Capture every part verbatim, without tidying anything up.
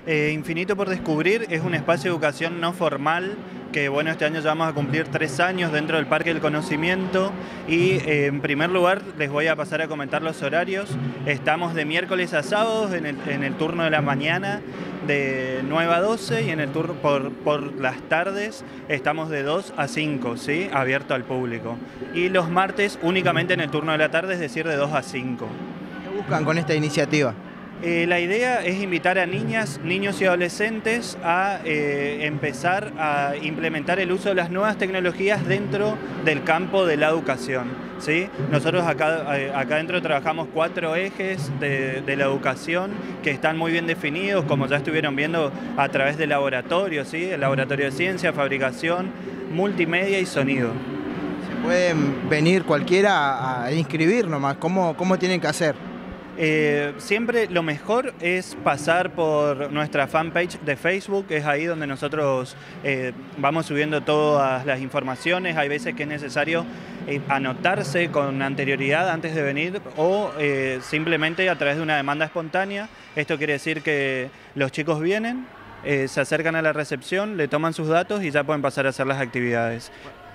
Eh, Infinito por Descubrir es un espacio de educación no formal que, bueno, este año ya vamos a cumplir tres años dentro del Parque del Conocimiento y eh, en primer lugar les voy a pasar a comentar los horarios. Estamos de miércoles a sábados en el, en el turno de la mañana de nueve a doce y en el turno por, por las tardes estamos de dos a cinco, ¿sí? Abierto al público. Y los martes únicamente en el turno de la tarde, es decir, de dos a cinco. ¿Qué buscan con esta iniciativa? Eh, la idea es invitar a niñas, niños y adolescentes a eh, empezar a implementar el uso de las nuevas tecnologías dentro del campo de la educación, ¿sí? Nosotros acá, eh, acá dentro trabajamos cuatro ejes de, de la educación que están muy bien definidos, como ya estuvieron viendo a través del laboratorio, ¿sí? El laboratorio de ciencia, fabricación, multimedia y sonido. ¿Se pueden venir cualquiera a, a inscribir nomás? ¿Cómo, cómo tienen que hacer? Eh, siempre lo mejor es pasar por nuestra fanpage de Facebook, es ahí donde nosotros eh, vamos subiendo todas las informaciones. Hay veces que es necesario eh, anotarse con anterioridad antes de venir o eh, simplemente a través de una demanda espontánea. Esto quiere decir que los chicos vienen, eh, se acercan a la recepción, le toman sus datos y ya pueden pasar a hacer las actividades.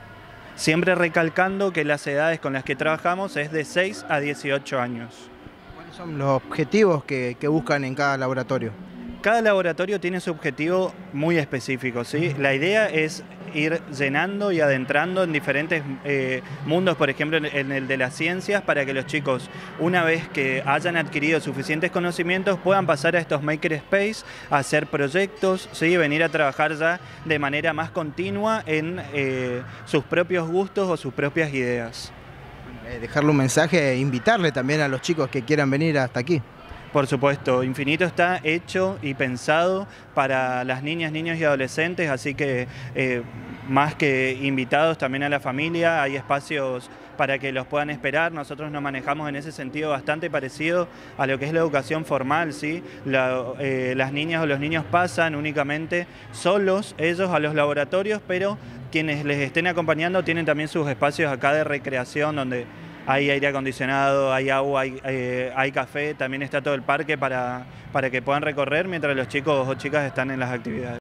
Siempre recalcando que las edades con las que trabajamos es de seis a dieciocho años. ¿Cuáles son los objetivos que, que buscan en cada laboratorio? Cada laboratorio tiene su objetivo muy específico, ¿sí? La idea es ir llenando y adentrando en diferentes eh, mundos, por ejemplo en, en el de las ciencias, para que los chicos, una vez que hayan adquirido suficientes conocimientos, puedan pasar a estos makerspace, a hacer proyectos, ¿sí? Venir a trabajar ya de manera más continua en eh, sus propios gustos o sus propias ideas. Dejarle un mensaje e invitarle también a los chicos que quieran venir hasta aquí. Por supuesto, Infinito está hecho y pensado para las niñas, niños y adolescentes, así que eh, más que invitados también a la familia, hay espacios para que los puedan esperar. Nosotros nos manejamos en ese sentido bastante parecido a lo que es la educación formal, ¿sí? La, eh, las niñas o los niños pasan únicamente solos ellos a los laboratorios, pero quienes les estén acompañando tienen también sus espacios acá de recreación donde hay aire acondicionado, hay agua, hay, eh, hay café, también está todo el parque para, para que puedan recorrer mientras los chicos o chicas están en las actividades.